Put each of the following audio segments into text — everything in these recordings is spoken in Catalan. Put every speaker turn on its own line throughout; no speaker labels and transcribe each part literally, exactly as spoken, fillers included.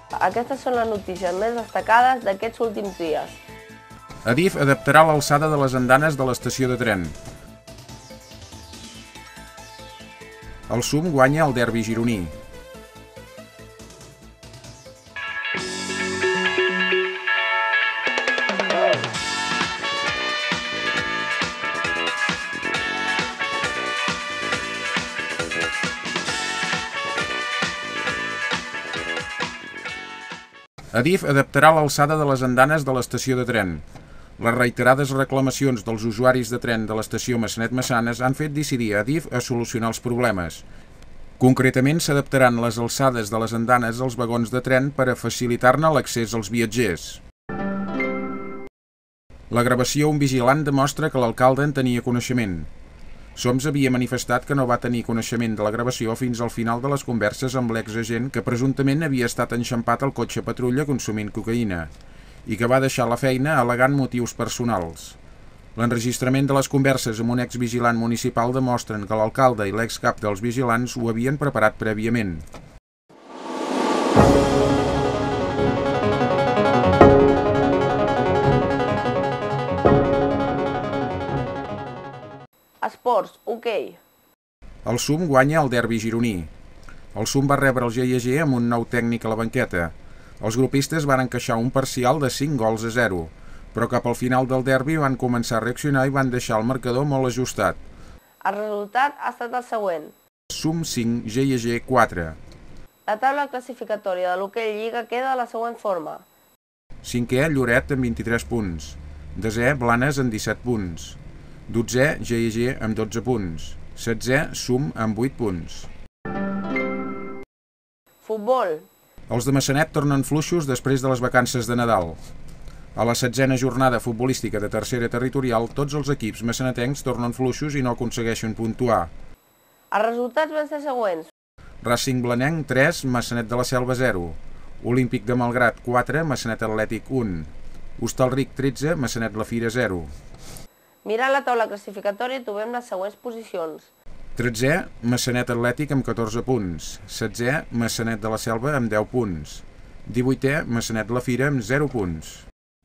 Aquestes són les notícies més destacades d'aquests últims dies.
Adif adaptarà l'alçada de les andanes de l'estació de tren. El S U M guanya el derbi gironí. Adif adaptarà l'alçada de les andanes de l'estació de tren. Les reiterades reclamacions dels usuaris de tren de l'estació Massanet-Massanes han fet decidir a Adif a solucionar els problemes. Concretament, s'adaptaran les alçades de les andanes als vagons de tren per a facilitar-ne l'accés als viatgers. La gravació Un vigilant demostra que l'alcalde en tenia coneixement. Soms havia manifestat que no va tenir coneixement de la gravació fins al final de les converses amb l'exagent que presumptament havia estat enxampat al cotxe patrulla consumint cocaïna i que va deixar la feina al·legant motius personals. L'enregistrament de les converses amb un exvigilant municipal demostren que l'alcalde i l'excap dels vigilants ho havien preparat prèviament.
Esports, hoquei.
El S U M guanya el derbi gironí. El S U M va rebre el G I G amb un nou tècnic a la banqueta. Els grupistes van encaixar un parcial de cinc gols a zero, però cap al final del derbi van començar a reaccionar i van deixar el marcador molt ajustat.
El resultat ha estat el següent.
S U M cinc, G I G quatre.
La taula classificatòria de l'hoquei Lliga queda de la següent forma.
Cinquè, Lloret amb vint-i-tres punts. Desè, Blanes amb disset punts. Dotzè, G I G amb dotze punts. Setzè, S U M amb vuit punts.
Futbol.
Els de Massanet tornen fluixos després de les vacances de Nadal. A la setzena jornada futbolística de tercera territorial, tots els equips massanetencs tornen fluixos i no aconsegueixen puntuar.
Els resultats van ser següents.
Racing Blanenc tres, Massanet de la Selva zero. Olímpic de Malgrat quatre, Massanet Atlètic un. Hostalric tretze, Massanet La Fira zero.
Mirant la taula classificatòria trobem les següents posicions.
tretzè, Massanet Atlètic amb catorze punts. setzè, Massanet de la Selva amb deu punts. divuitè, Massanet La Fira amb zero punts.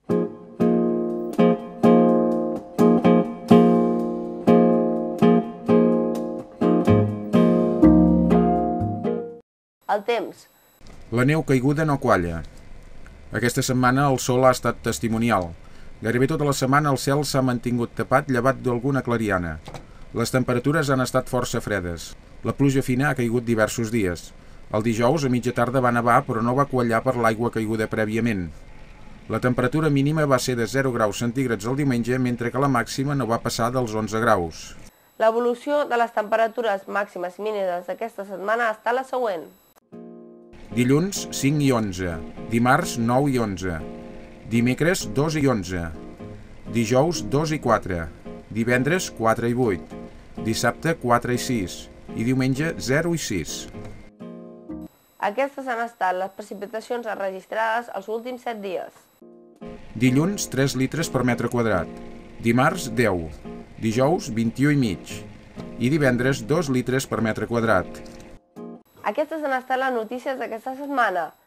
El temps.
La neu caiguda no qualla. Aquesta setmana el sol ha estat testimonial. Gairebé tota la setmana el cel s'ha mantingut tapat llevat d'alguna clariana. Les temperatures han estat força fredes. La pluja fina ha caigut diversos dies. El dijous a mitja tarda va nevar però no va quallar per l'aigua caiguda prèviament. La temperatura mínima va ser de zero graus centígrads el diumenge, mentre que la màxima no va passar dels onze graus.
L'evolució de les temperatures màximes i mínimes d'aquesta setmana està la següent.
Dilluns cinc i onze, dimarts nou i onze, dimecres dos i onze, dijous dos i quatre, divendres quatre i vuit, dissabte quatre i sis i diumenge zero i sis.
Aquestes han estat les precipitacions enregistrades els últims set dies.
Dilluns tres litres per metre quadrat, dimarts deu, dijous vint-i-u i mig i divendres dos litres per metre quadrat.
Aquestes han estat les notícies d'aquesta setmana.